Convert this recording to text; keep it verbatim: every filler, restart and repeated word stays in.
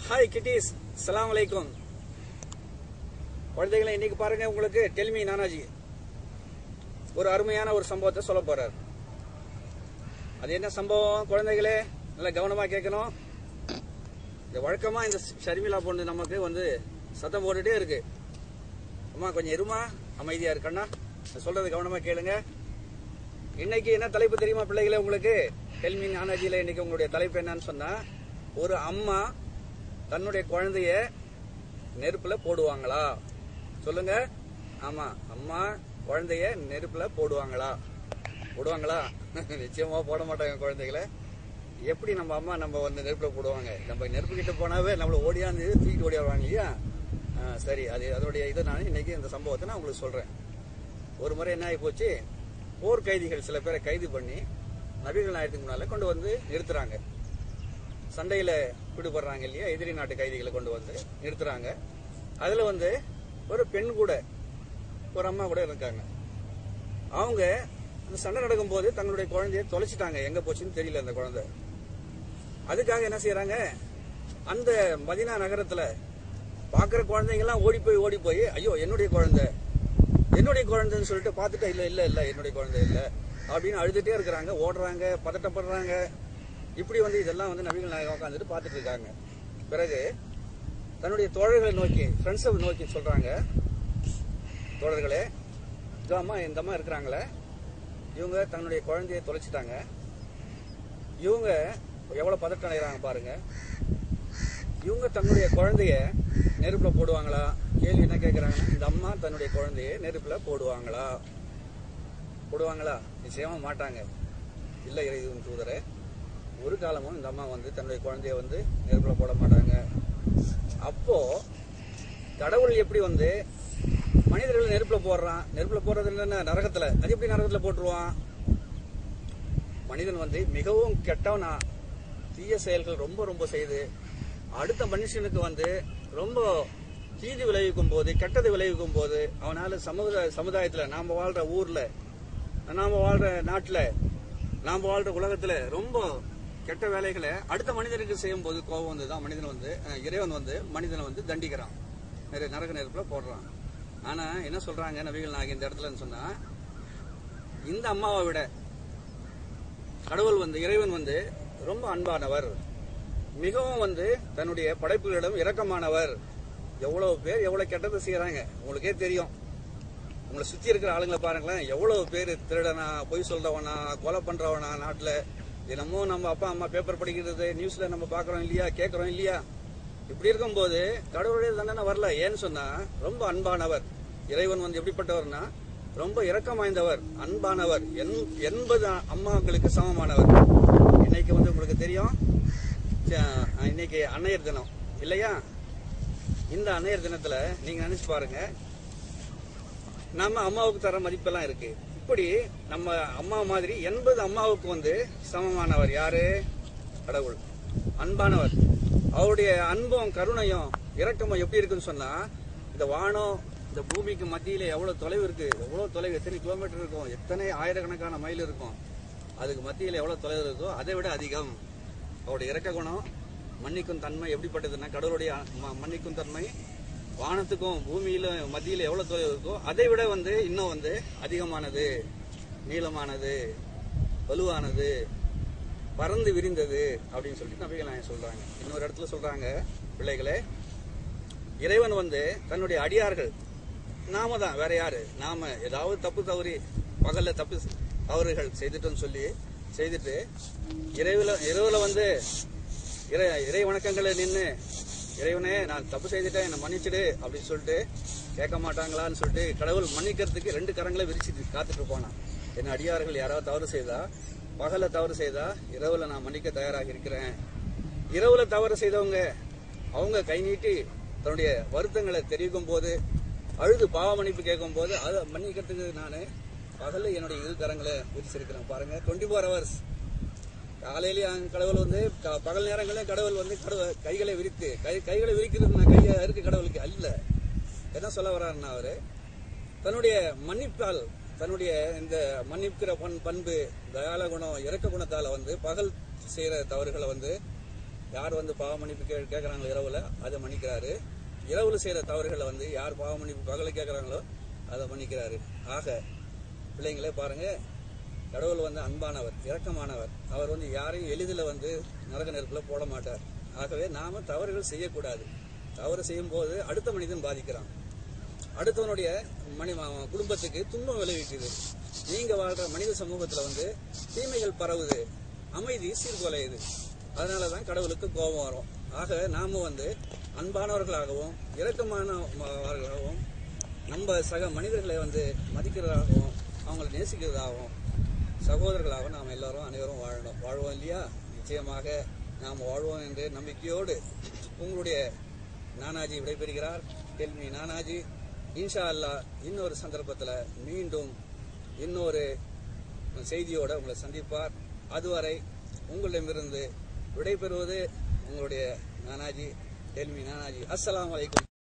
Hi kitties, Assalamu alaikum. குழந்தைகளை இன்னைக்கு பாருங்க உங்களுக்கு டெல்மி நானாஜி ஒரு அருமையான ஒரு சம்பவத்தை சொல்ல போறார். அது என்ன சம்பவம் குழந்தைகளே நல்லா கவனமா கேட்கணும். இந்த வழக்கமா இந்த ஷர்மிளா பொண்ணு நமக்கு வந்து சத்தம் போட்டுட்டே இருக்கு. அம்மா கொஞ்சம் இருமா, அமைதியா இருக்கண்ணா, சொல்றது கவனமா கேளுங்க. இன்னைக்கு என்ன தலைப்பு தெரியுமா பிள்ளைகளே உங்களுக்கு? டெல்மி நானாஜில இன்னைக்கு உங்களுடைய தலைப்பு என்னன்னு சொன்னா, ஒரு அம்மா தன்னுடைய குழந்தைய நெருப்புல போடுவாங்களா? சொல்லுங்க. ஆமா, அம்மா குழந்தைய நெருப்புல போடுவாங்களா? போடுவாங்களா? நிச்சயமா போட மாட்டாங்க குழந்தைகளை. எப்படி நம்ம அம்மா நம்ம வந்து நெருப்புல போடுவாங்க? நம்ம நெருப்பு கிட்ட போனாவே நம்மள ஓடியாந்து தூக்கிட்டு ஓடியாடுவாங்க இல்லையா? சரி, அது அதோடைய இதை நான் இன்னைக்கு இந்த சம்பவத்தை நான் உங்களுக்கு சொல்றேன். ஒரு முறை என்ன ஆகி போச்சு, போர் கைதிகள் சில பேரை கைது பண்ணி நபிகள் நாயகத்துக்கு முன்னால கொண்டு வந்து நிறுத்துறாங்க. சண்டையில பிடிபடுறாங்க இல்லையா, எதிரி நாட்டு கைதிகளை கொண்டு வந்து நிறுத்துறாங்க. அதுல வந்து ஒரு பெண் கூட ஒரு அம்மா கூட இருக்காங்க. அவங்க அந்த சண்டை நடக்கும் போது தங்களுடைய குழந்தைய தொலைச்சிட்டாங்க. எங்க போச்சுன்னு தெரியல அந்த குழந்தை. அதுக்காக என்ன செய்யறாங்க, அந்த மதீனா நகரத்துல பாக்குற குழந்தைங்க எல்லாம் ஓடி போய் ஓடி போய் ஐயோ என்னுடைய குழந்தை என்னுடைய குழந்தைன்னு சொல்லிட்டு பாத்துட்டா இல்ல இல்ல இல்ல என்னுடைய குழந்தை இல்ல அப்படின்னு அழுதுட்டே இருக்கிறாங்க, ஓடுறாங்க, பதட்டப்படுறாங்க. இப்படி வந்து இதெல்லாம் வந்து நபிகள் நாயகம் உட்காந்துட்டு பாத்துட்டு இருக்காங்க. பிறகு தன்னுடைய தோழர்களை நோக்கி, ஃப்ரெண்ட்ஸை நோக்கி சொல்றாங்க, தோழர்களே, இந்த அம்மா இந்த அம்மா இருக்கிறாங்களே, இவங்க தன்னுடைய குழந்தைய தொலைச்சிட்டாங்க. இவங்க எவ்வளவு பதட்டம் அடைகிறாங்க பாருங்க. இவங்க தன்னுடைய குழந்தைய நெருப்புல போடுவாங்களா? கேள்வி என்ன கேட்கிறாங்க, இந்த அம்மா தன்னுடைய குழந்தைய நெருப்புல போடுவாங்களா? போடுவாங்களா? நிச்சயமா மாட்டாங்க. இல்ல இறைவன் தூதரே, ஒரு காலமும் இந்த அம்மா வந்து தன்னுடைய குழந்தைய வந்து நெருப்புல போட மாட்டாங்க. அப்போ கடவுள் எப்படி வந்து மனிதர்களை நெருப்புல போடுறான்? நெருப்புல போடுறது என்ன, நரகத்துல. அது எப்படி நரகத்துல போட்டுருவான்? மனிதன் வந்து மிகவும் கெட்டவனா, தீய செயல்கள் ரொம்ப ரொம்ப செய்து அடுத்த மனுஷனுக்கு வந்து ரொம்ப தீது விளைவிக்கும் போது, கெட்டது விளைவிக்கும் போது, அவனால சமுதாய சமுதாயத்துல நாம வாழ்ற ஊர்ல, நாம வாழ்ற நாட்டுல, நாம வாழ்ற உலகத்துல ரொம்ப கெட்ட வேலைகளை அடுத்த மனிதனுக்கு செய்யும் போது கோபம் வந்துதான் மனிதன் வந்து இறைவன் வந்து மனிதனை வந்து தண்டிக்கிறான், நரக நெருப்புல போடுறான். ஆனா என்ன சொல்றாங்க நபிகள் நாயகம் இந்த இடத்துல சொன்னா, இந்த அம்மாவை விட கடவுள் வந்து இறைவன் வந்து ரொம்ப அன்பானவர், மிகவும் வந்து தன்னுடைய படைப்புகளிடம் இரக்கமானவர். எவ்வளவு பேர் எவ்வளவு கெட்டது செய்யறாங்க உங்களுக்கே தெரியும். உங்களை சுத்தி இருக்கிற ஆளுங்களை பாருங்களேன், எவ்வளவு பேர் திருடனா, பொய் சொல்றவனா, கொலை பண்றவனா நாட்டுல. தினமும் நம்ம அப்பா அம்மா பேப்பர் படிக்கிறது, நியூஸ்ல நம்ம பாக்குறோம் இல்லையா, கேட்கறோம் இல்லையா? இப்படி இருக்கும் போது கடவுளுடைய தண்டனை வரல. ஏன்னு சொன்னா, ரொம்ப அன்பானவர் இறைவன் வந்து எப்படிப்பட்டவர்னா, ரொம்ப இரக்கம் வாய்ந்தவர், அன்பானவர், எண்பது அம்மாக்களுக்கு சமமானவர். இன்னைக்கு வந்து உங்களுக்கு தெரியும், இன்னைக்கு அன்னையர் தினம் இல்லையா? இந்த அன்னையர் தினத்துல நீங்க நினைச்சு பாருங்க, நம்ம அம்மாவுக்கு தர மதிப்பெல்லாம் இருக்கு. இப்படி நம்ம அம்மா மாதிரி எண்பது அம்மாவுக்கு வந்து சமமானவர் யாரு? கடவுள். அன்பானவர். அவருடைய அன்பும் கருணையும் இரக்கமும் எப்படி இருக்குன்னு சொன்னா, இந்த வானம் இந்த பூமிக்கு மத்தியில எவ்வளவு தொலைவு இருக்கு, எவ்வளவு தொலைவு, எத்தனை கிலோமீட்டர் இருக்கும், எத்தனை ஆயிரக்கணக்கான மைல் இருக்கும், அதுக்கு மத்தியில எவ்வளவு தொலைவு இருக்கோ அதை விட அதிகம் அவருடைய இரக்க குணம், மன்னிக்கும் தன்மை எப்படிப்பட்டதுன்னா, கடவுளுடைய மன்னிக்கும் தன்மை வானத்துக்கும் பூமியில மத்தியில எவ்வளவு தொலைவு இருக்கோ அதை விட வந்து இன்னும் வந்து அதிகமானது, நீளமானது, வலுவானது, பறந்து விரிந்தது அப்படின்னு சொல்லிட்டு நபிகள் நாயகம் சொல்றாங்க. இன்னொரு இடத்துல சொல்றாங்க, பிள்ளைகளே, இறைவன் வந்து தன்னுடைய அடியார்கள், நாம தான், வேற யாரு, நாம ஏதாவது தப்பு தவறி பகல்ல தப்பு தவறுகள் செய்துட்டோம்னு சொல்லி செய்துட்டு இரவுல இரவுல வந்து இறை இறை வணக்கங்களை நின்று, இறைவனே நான் தப்பு செய்துட்டேன் என்ன மன்னிச்சிடு அப்படின்னு சொல்லிட்டு கேட்க மாட்டாங்களான்னு சொல்லிட்டு கடவுள் மன்னிக்கிறதுக்கு ரெண்டு கரங்களை விரிச்சு காத்துட்டு போனான். என் அடியார்கள் யாராவது தவறு செய்தா, பகல தவறு செய்தா இரவுல நான் மன்னிக்க தயாராக இருக்கிறேன். இரவுல தவறு செய்தவங்க அவங்க கை நீட்டி தன்னுடைய வருத்தங்களை தெரிவிக்கும் போது, அழுது பாவ மன்னிப்பு கேட்கும் போது அதை மன்னிக்கிறதுக்கு நான் பகல என்னுடைய இரு கரங்களை விரிச்சிருக்கிறேன். பாருங்க, டுவெண்ட்டி ஃபோர் ஹவர்ஸ் காலையிலேயே கடவுள் வந்து பகல் நேரங்களே கடவுள் வந்து கைகளை விரித்து, கை கைகளை விரிக்கிறது கையை இருக்கு கடவுளுக்கு அல்ல. என்ன சொல்ல வர்றாருன்னா, அவரு தன்னுடைய மன்னிப்பால், தன்னுடைய இந்த மன்னிக்கிற பண்பு, தயால குணம், இரக்க குணத்தால வந்து பகல் செய்யற தவறுகளை வந்து யார் வந்து பாவ மன்னிப்பு கே கேட்குறாங்களோ இரவுல அதை மன்னிக்கிறாரு. இரவுல செய்கிற தவறுகளை வந்து யார் பாவ மன்னிப்பு பகலை கேட்குறாங்களோ அதை மன்னிக்கிறாரு. ஆக பிள்ளைங்களே பாருங்க, கடவுள் வந்து அன்பானவர், இரக்கமானவர். அவர் வந்து யாரையும் எளிதில் வந்து நரக நெருப்பில் போட மாட்டார். ஆகவே நாம தவறுகள் செய்யக்கூடாது. தவறு செய்யும் போது அடுத்த மனிதன் பாதிக்கிறான், அடுத்தவனுடைய மனி குடும்பத்துக்கு துன்பம் விளைவிக்குது. நீங்க வாழ்ற மனித சமூகத்துல வந்து தீமைகள் பரவுது, அமைதி சீர்குலையுது. அதனாலதான் கடவுளுக்கு கோபம் வரும். ஆக நாம வந்து அன்பானவர்களாகவும் இரக்கமானவர்களாகவும் நம்ம சக மனிதர்களை வந்து மதிக்கிறதாகவும் அவங்களை நேசிக்கிறதாகவும் சகோதரர்களாக நாம் எல்லாரும் அனைவரும் வாழணும் வாழ்வோம் இல்லையா? நிச்சயமாக நாம் வாழ்வோம் என்று நம்பிக்கையோடு உங்களுடைய நானாஜி விடைபெறுகிறார். டெல்மி நானாஜி. இன்ஷா அல்லாஹ் இன்னொரு சந்தர்ப்பத்தில் மீண்டும் இன்னொரு செய்தியோடு உங்களை சந்திப்பார். அதுவரை உங்களிடமிருந்து விடைபெறுவது உங்களுடைய நானாஜி, டெல்மி நானாஜி. அஸ்ஸலாமு அலைக்கும்.